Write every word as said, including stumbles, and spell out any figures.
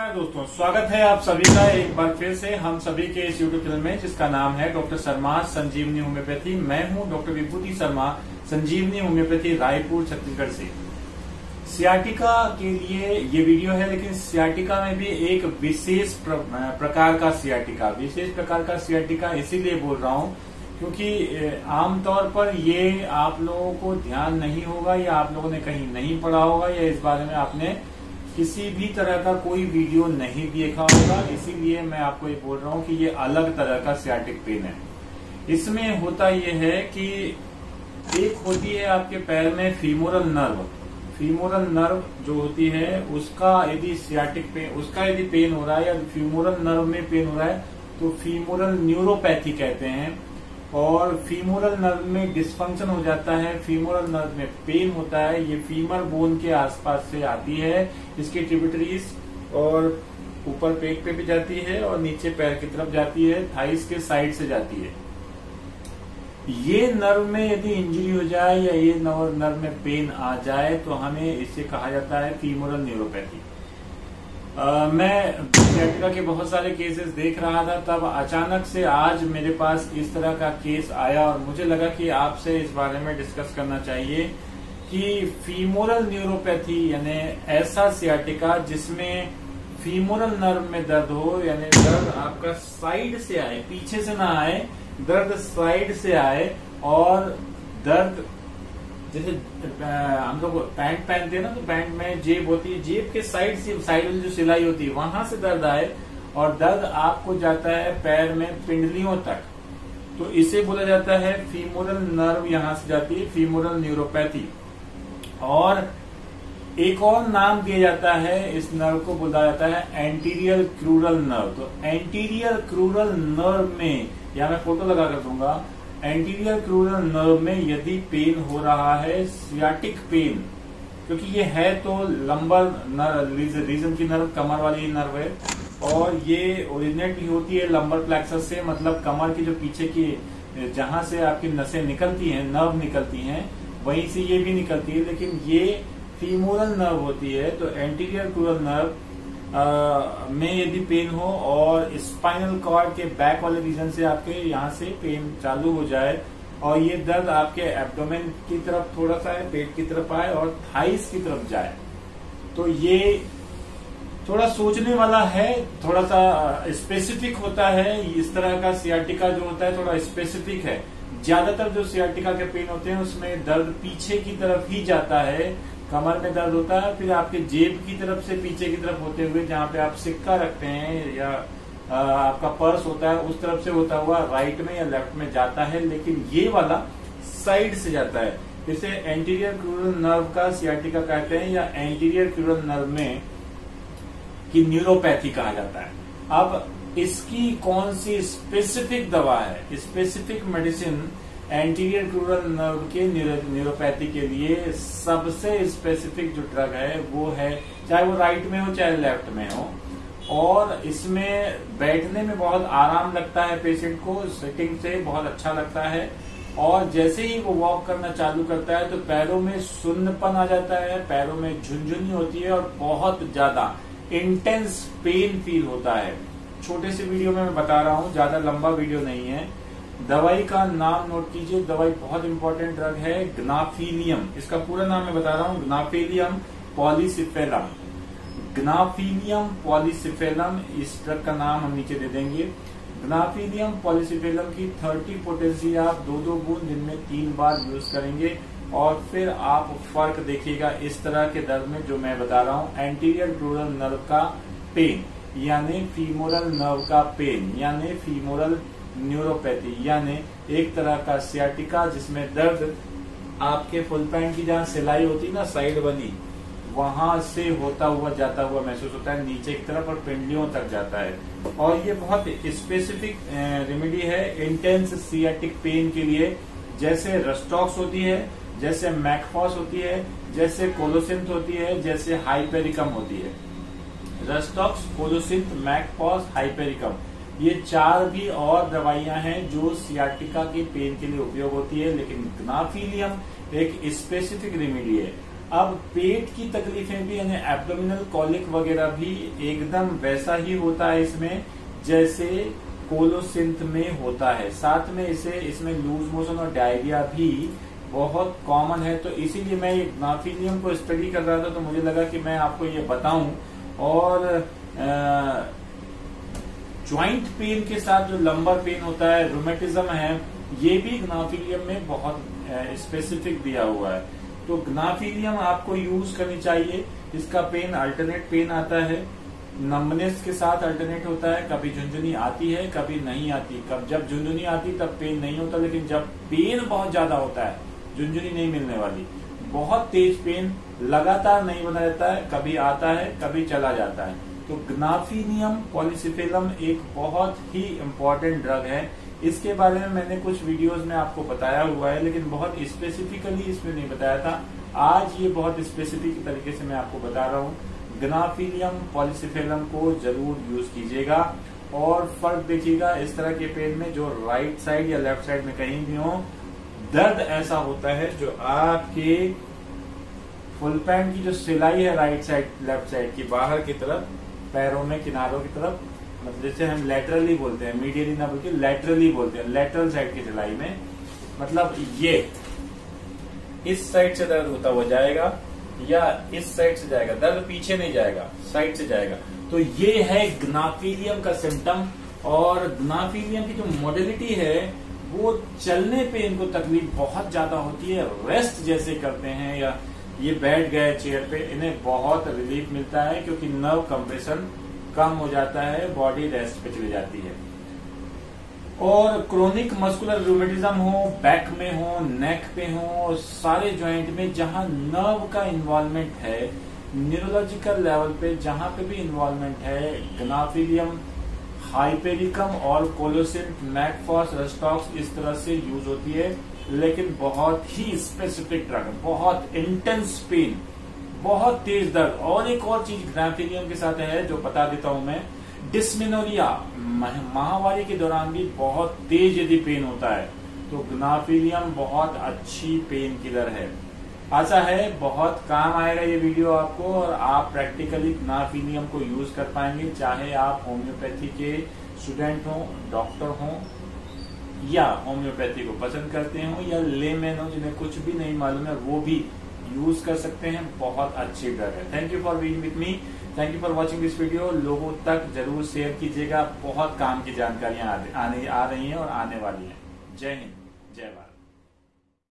नमस्कार दोस्तों, स्वागत है आप सभी का एक बार फिर से हम सभी के इस यूट्यूब चैनल में जिसका नाम है डॉक्टर शर्मा संजीवनी होम्योपैथी। मैं हूं डॉक्टर विभूति शर्मा, संजीवनी होम्योपैथी, रायपुर, छत्तीसगढ़ से। सियाटिका के लिए ये वीडियो है, लेकिन सियाटिका में भी एक विशेष प्र, प्रकार का सियाटिका विशेष प्रकार का सियाटिका इसीलिए बोल रहा हूँ क्योंकि आमतौर पर ये आप लोगों को ध्यान नहीं होगा या आप लोगों ने कहीं नहीं पढ़ा होगा या इस बारे में आपने किसी भी तरह का कोई वीडियो नहीं देखा होगा। इसीलिए मैं आपको ये बोल रहा हूँ कि ये अलग तरह का सियाटिक पेन है। इसमें होता ये है कि एक होती है आपके पैर में फीमोरल नर्व फीमोरल नर्व जो होती है उसका यदि सियाटिक पेन उसका यदि पेन हो रहा है या फीमोरल नर्व में पेन हो रहा है तो फीमोरल न्यूरोपैथी कहते हैं। और फीमोरल नर्व में डिस्फंक्शन हो जाता है, फीमोरल नर्व में पेन होता है। ये फीमर बोन के आसपास से आती है, इसकी ट्रिब्यूटरीज, और ऊपर पेट पे भी जाती है और नीचे पैर की तरफ जाती है, थाइस के साइड से जाती है। ये नर्व में यदि इंजरी हो जाए या ये नर्व में पेन आ जाए तो हमें इसे कहा जाता है फीमोरल न्यूरोपैथी। Uh, मैं सियाटिका के बहुत सारे केसेस देख रहा था, तब अचानक से आज मेरे पास इस तरह का केस आया और मुझे लगा कि आपसे इस बारे में डिस्कस करना चाहिए कि फीमोरल न्यूरोपैथी यानी ऐसा सियाटिका जिसमें फीमोरल नर्व में दर्द हो, यानी दर्द आपका साइड से आए, पीछे से ना आए, दर्द साइड से आए और दर्द जैसे हम लोग पैंट पहनते हैं ना, तो पैंट में जेब होती है, जेब के साइड से साइड में जो सिलाई होती है वहां से दर्द आए और दर्द आपको जाता है पैर में पिंडलियों तक, तो इसे बोला जाता है फीमोरल नर्व यहां से जाती है, फीमोरल न्यूरोपैथी। और एक और नाम दिया जाता है इस नर्व को, बोला जाता है एंटीरियर क्रूरल नर्व। तो एंटीरियर क्रूरल नर्व में, या मैं फोटो लगा कर दूंगा, एंटीरियर क्रूरल नर्व में यदि पेन हो रहा है, सियाटिक पेन, क्योंकि ये है तो लंबर नर्व, रीजन की नर्व कमर वाली नर्व है और ये ओरिजिनेट भी होती है लंबर प्लेक्सस से, मतलब कमर की जो पीछे की जहां से आपकी नसें निकलती हैं, नर्व निकलती हैं, वहीं से ये भी निकलती है, लेकिन ये फीमोरल नर्व होती है। तो एंटीरियर क्रूरल नर्व आ, में यदि पेन हो और स्पाइनल कॉर्ड के बैक वाले रीजन से आपके यहाँ से पेन चालू हो जाए और ये दर्द आपके एब्डोमेन की तरफ थोड़ा सा है, पेट की तरफ आए और थाइस की तरफ जाए, तो ये थोड़ा सोचने वाला है, थोड़ा सा स्पेसिफिक होता है। इस तरह का सियाटिका जो होता है थोड़ा स्पेसिफिक है। ज्यादातर जो सियाटिका के पेन होते हैं उसमें दर्द पीछे की तरफ ही जाता है, कमर में दर्द होता है, फिर आपके जेब की तरफ से पीछे की तरफ होते हुए, जहाँ पे आप सिक्का रखते हैं या आ, आपका पर्स होता है, उस तरफ से होता हुआ राइट में या लेफ्ट में जाता है, लेकिन ये वाला साइड से जाता है। इसे एंटीरियर क्रूरल नर्व का सियाटिका कहते हैं या एंटीरियर क्रूरल नर्व में की न्यूरोपैथी कहा जाता है। अब इसकी कौन सी स्पेसिफिक दवा है, specific medicine anterior crural nerve के न्यूरोपैथी के लिए सबसे स्पेसिफिक जो ड्रग है वो है, चाहे वो राइट में हो चाहे लेफ्ट में हो, और इसमें बैठने में बहुत आराम लगता है पेशेंट को, सिटिंग से बहुत अच्छा लगता है, और जैसे ही वो वॉक करना चालू करता है तो पैरों में सुन्नपन आ जाता है, पैरों में झुनझुनी होती है और बहुत ज्यादा इंटेंस पेन फील होता है। छोटे से वीडियो में मैं बता रहा हूँ, ज्यादा लंबा वीडियो नहीं है। दवाई का नाम नोट कीजिए, दवाई बहुत इंपॉर्टेंट ड्रग है, ग्नाफिलियम। इसका पूरा नाम मैं बता रहा हूँ, ग्नाफिलियम पॉलीसिफेलम। ग्नाफिलियम पॉलीसिफेलम इस ड्रग का नाम हम नीचे दे देंगे। ग्नाफिलियम पॉलीसिफेलम की थर्टी पोटेंसी आप दो दो बूंद दिन में तीन बार यूज करेंगे और फिर आप फर्क देखिएगा इस तरह के दर्द में जो मैं बता रहा हूँ। एंटीरियर क्रूरल नर्व का पेन यानी फीमोरल नर्व का पेन यानी फीमोरल न्यूरोपैथी, यानी एक तरह का सियाटिका जिसमें दर्द आपके फुल पैंट की जहाँ सिलाई होती ना, साइड बनी, वहां से होता हुआ जाता हुआ महसूस होता है नीचे की तरफ और पिंडलियों तक जाता है। और ये बहुत स्पेसिफिक रेमेडी है इंटेंस सियाटिक पेन के लिए, जैसे रस्टॉक्स होती है, जैसे मैकफॉस होती है, जैसे कोलोसिंथ होती है, जैसे हाइपेरिकम होती है। रस्टॉक्स, कोलोसिंथ, मैकफॉस, हाइपेरिकम, ये चार भी और दवाइयां हैं जो सियाटिका के पेन के लिए उपयोग होती है, लेकिन ग्नाफिलियम एक स्पेसिफिक रेमेडी है। अब पेट की तकलीफें भी यानी एब्डोमिनल कॉलिक वगैरह भी एकदम वैसा ही होता है इसमें जैसे कोलोसिंथ में होता है। साथ में इसे इसमें लूज मोशन और डायरिया भी बहुत कॉमन है। तो इसीलिए मैं ये ग्नाफिलियम को स्टडी कर रहा था, तो मुझे लगा कि मैं आपको ये बताऊं। और ज्वाइंट पेन के साथ जो लंबर पेन होता है, रूमेटिज्म है, ये भी ग्नाफिलियम में बहुत स्पेसिफिक दिया हुआ है। तो ग्नाफिलियम आपको यूज करनी चाहिए। इसका पेन अल्टरनेट पेन आता है, नंबनेस के साथ अल्टरनेट होता है। कभी झुंझुनी आती है, कभी नहीं आती। कब जब झुंझुनी आती तब पेन नहीं होता, लेकिन जब पेन बहुत ज्यादा होता है झुंझुनी नहीं मिलने वाली। बहुत तेज पेन लगातार नहीं बना रहता है, कभी आता है कभी चला जाता है। तो ग्नाफिलियम पॉलीसिफेलम एक बहुत ही इम्पोर्टेंट ड्रग है। इसके बारे में मैंने कुछ वीडियोस में आपको बताया हुआ है, लेकिन बहुत स्पेसिफिकली इसमें नहीं बताया था। आज ये बहुत स्पेसिफिक तरीके से मैं आपको बता रहा हूँ। ग्नाफिलियम पॉलीसिफेलम को जरूर यूज कीजिएगा और फर्क देखिएगा। इस तरह के पेन में जो राइट साइड या लेफ्ट साइड में कहीं भी हो, दर्द ऐसा होता है जो आपके फुल पैंट की जो सिलाई है राइट साइड लेफ्ट साइड की बाहर की तरफ, पैरों में किनारों की तरफ, मतलब जैसे हम लैटरली बोलते हैं, मीडियली ना बोलते लैटरली बोलते हैं, लैटरल साइड की सिलाई में, मतलब ये इस साइड से दर्द होता हुआ जाएगा या इस साइड से जाएगा, दर्द पीछे नहीं जाएगा, साइड से जाएगा। तो ये है ग्नाफिलियम का सिम्टम। और ग्नाफिलियम की जो मोडिलिटी है वो चलने पे इनको तकलीफ बहुत ज्यादा होती है। रेस्ट जैसे करते हैं या ये बैठ गए चेयर पे, इन्हें बहुत रिलीफ मिलता है क्योंकि नर्व कंप्रेशन कम हो जाता है, बॉडी रेस्ट पे चली जाती है। और क्रोनिक मस्कुलर रूमेटिज्म हो, बैक में हो, नेक पे हो, सारे जॉइंट में जहां नर्व का इन्वॉल्वमेंट है, न्यूरोलॉजिकल लेवल पे जहां पे भी इन्वॉल्वमेंट है, ग्नाफिलियम, हाइपेरिकम और कोलोसिंथ, मैकफॉस, रेस्टॉक्स इस तरह से यूज होती है। लेकिन बहुत ही स्पेसिफिक ड्रग, बहुत इंटेंस पेन, बहुत तेज दर्द। और एक और चीज ग्नाफिलियम के साथ है जो बता देता हूं मैं, डिस्मेनोरिया, माहवारी के दौरान भी बहुत तेज यदि पेन होता है तो ग्नाफिलियम बहुत अच्छी पेन किलर है। आशा है बहुत काम आएगा ये वीडियो आपको और आप प्रैक्टिकली ग्नाफिलियम को यूज कर पाएंगे, चाहे आप होम्योपैथी के स्टूडेंट हो, डॉक्टर हो या होम्योपैथी को पसंद करते हो या लेमैन हो जिन्हें कुछ भी नहीं मालूम है, वो भी यूज कर सकते हैं। बहुत अच्छी ड्रग है। Thank you for being with me, thank you for watching this video. लोगों तक जरूर शेयर कीजिएगा, बहुत काम की जानकारियां आने आ रही हैं और आने वाली हैं। जय हिंद, जय भारत।